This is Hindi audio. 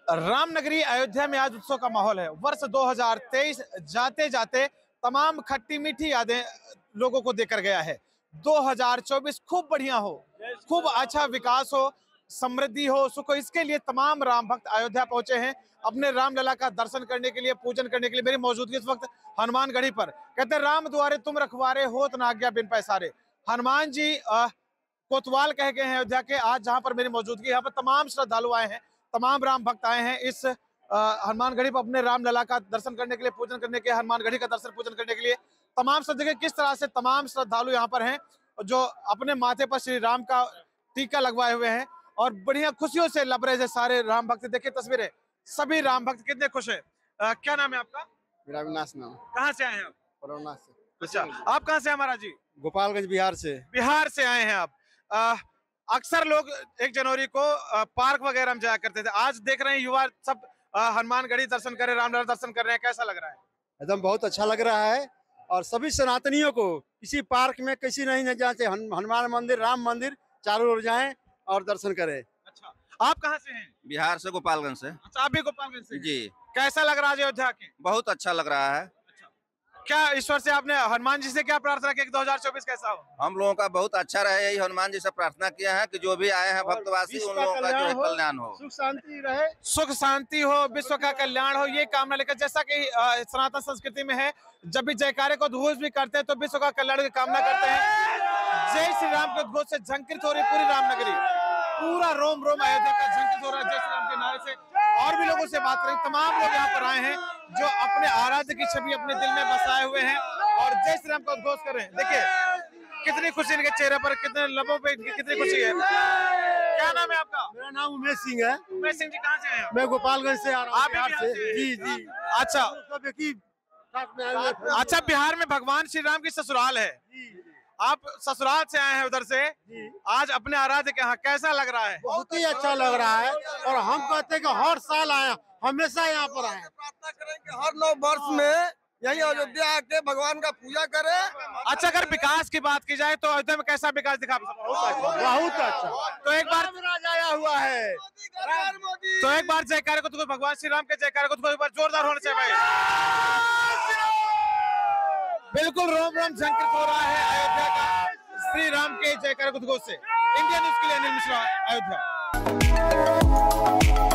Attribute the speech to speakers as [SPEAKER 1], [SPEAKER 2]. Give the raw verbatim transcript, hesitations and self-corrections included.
[SPEAKER 1] रामनगरी अयोध्या में आज उत्सव का माहौल है। वर्ष दो हज़ार तेईस जाते जाते तमाम खट्टी मीठी यादें लोगों को देकर गया है। दो हज़ार चौबीस खूब बढ़िया हो, खूब अच्छा विकास हो, समृद्धि हो, सुख हो, इसके लिए तमाम राम भक्त अयोध्या पहुंचे हैं अपने रामलला का दर्शन करने के लिए, पूजन करने के लिए। मेरी मौजूदगी इस वक्त हनुमानगढ़ी पर। कहते हैं राम द्वारे तुम रखवारे, होत न आज्ञा बिन पैसारे। हनुमान जी आ, कोतवाल कह गए हैं अयोध्या के। आज जहां पर मेरी मौजूदगी, यहाँ पर तमाम श्रद्धालु आए हैं, तमाम राम भक्त आए हैं इस हनुमानगढ़ी पर अपने रामलला का दर्शन करने के लिए, पूजन करने के, हनुमानगढ़ी का दर्शन पूजन करने के लिए। तमाम श्रद्धा किस तरह से तमाम श्रद्धालु यहाँ पर हैं जो अपने माथे पर श्री राम का टीका लगवाए हुए हैं और बढ़िया खुशियों से लब रहे हैं सारे राम भक्त। देखिए तस्वीरें, सभी राम भक्त कितने खुश है। आ, क्या नाम है आपका?
[SPEAKER 2] मेरा अविनाश नाम।
[SPEAKER 1] कहाँ से आए हैं आप?
[SPEAKER 2] कोरोना से।
[SPEAKER 1] अच्छा, आप कहाँ से हैं महाराज जी?
[SPEAKER 2] गोपालगंज बिहार से।
[SPEAKER 1] बिहार से आए हैं आप। आ, अक्सर लोग एक जनवरी को आ, पार्क वगैरह में जाया करते थे। आज देख रहे हैं युवा सब हनुमानगढ़ी दर्शन कर रहे हैं, रामलला दर्शन कर रहे हैं। कैसा लग रहा है?
[SPEAKER 2] एकदम बहुत अच्छा लग रहा है। और सभी सनातनियों को किसी पार्क में किसी नहीं जाना चाहिए, हनुमान मंदिर, राम मंदिर चारों ओर जाएं और दर्शन करें।
[SPEAKER 1] अच्छा, आप कहाँ से हैं?
[SPEAKER 3] बिहार से, गोपालगंज से।
[SPEAKER 1] अच्छा, आप भी गोपालगंज से?
[SPEAKER 3] जी।
[SPEAKER 1] कैसा लग रहा है अयोध्या के?
[SPEAKER 3] बहुत अच्छा लग रहा है।
[SPEAKER 1] क्या ईश्वर से आपने, हनुमान जी से क्या प्रार्थना की दो हज़ार चौबीस कैसा हो?
[SPEAKER 3] हम लोगों का बहुत अच्छा रहे, यही हनुमान जी से प्रार्थना किया है कि जो भी आए हैं भक्तवासी उन लोगों का जो है कल्याण हो,
[SPEAKER 2] सुख शांति रहे,
[SPEAKER 1] सुख शांति हो, विश्व का कल्याण हो, ये कामना लेकर। जैसा कि सनातन संस्कृति में है, जब भी जयकारे को उद्घोष भी करते हैं तो विश्व का कल्याण की कामना करते हैं। जय श्री राम के उद्घोष से झंकृत हो रही पूरी रामनगरी, पूरा रोम रोम अयोध्या का झंकृत हो रहा है जय श्री राम के नारे से। और भी लोगों से बात करें, तमाम लोग यहाँ पर आए हैं जो अपने आराध्य की छवि अपने दिल में बसाए हुए हैं और जय श्री राम का उद्घोष कर रहे हैं। देखिए कितनी खुशी इनके चेहरे पर, कितने लबों पे कितनी खुशी है। क्या नाम है आपका?
[SPEAKER 2] मेरा नाम उमेश सिंह है।
[SPEAKER 1] उमेश सिंह जी, कहाँ से हैं?
[SPEAKER 2] मैं गोपालगंज से आ रहा हूँ।
[SPEAKER 1] आप
[SPEAKER 2] बिहार से। जी जी।
[SPEAKER 1] अच्छा
[SPEAKER 2] अच्छा,
[SPEAKER 1] अच्छा, बिहार में भगवान श्री राम की ससुराल है, आप ससुराल से आए हैं उधर से। आज अपने आराध्य के यहाँ कैसा लग रहा है?
[SPEAKER 2] बहुत ही अच्छा लग रहा है और हम कहते हैं कि हर साल आए, हमेशा यहाँ पर आए।
[SPEAKER 4] प्रार्थना करेंगे हर नौ वर्ष में यही अयोध्या आके भगवान का पूजा करें।
[SPEAKER 1] अच्छा, अगर विकास की बात की जाए तो अयोध्या में कैसा विकास दिखा?
[SPEAKER 2] बहुत अच्छा।
[SPEAKER 1] तो एक बार
[SPEAKER 2] आया हुआ है,
[SPEAKER 1] तो एक बार जयकारे को तो भगवान श्री राम के जयकारे को तो एक बार जोरदार होना चाहिए भाई। बिल्कुल रोम रोम झंकृत हो रहा है अयोध्या का श्री राम के जयकारे को उद्घोष से। इंडिया न्यूज़ के लिए अनिल मिश्रा, अयोध्या।